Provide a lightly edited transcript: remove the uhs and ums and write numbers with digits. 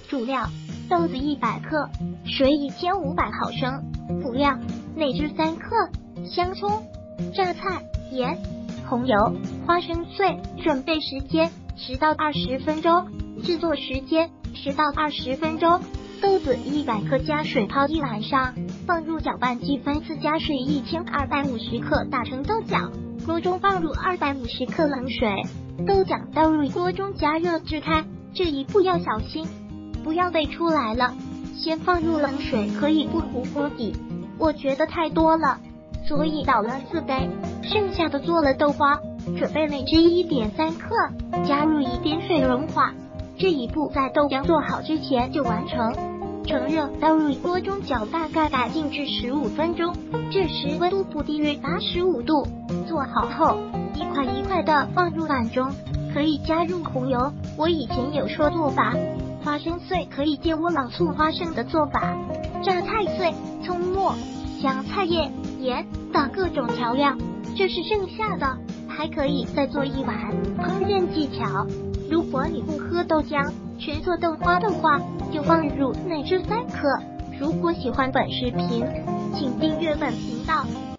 主料：豆子100克，水1500毫升。辅料：内酯3克，香葱、榨菜、盐、红油、花生碎。准备时间10到20分钟，制作时间10到20分钟。豆子100克加水泡1晚上，放入搅拌机分次加水1250克打成豆角。锅中放入250克冷水，豆角倒入锅中加热至开。这一步要小心，不要沸出来了。先放入冷水可以不糊锅底，我觉得太多了，所以倒了4杯，剩下的做了豆花。准备内酯1.3克，加入一点水融化。这一步在豆浆做好之前就完成。盛热，倒入锅中搅大概静置15分钟，这时温度不低于85度。做好后，一块一块的放入碗中，可以加入红油。我以前有说做法，花生碎可以借我老醋花生的做法，榨菜碎、葱末、香菜叶、盐等各种调料，这是剩下的，还可以再做一碗。烹饪技巧：如果你不喝豆浆，全做豆花的话，就放入内酯3克。如果喜欢本视频，请订阅本频道。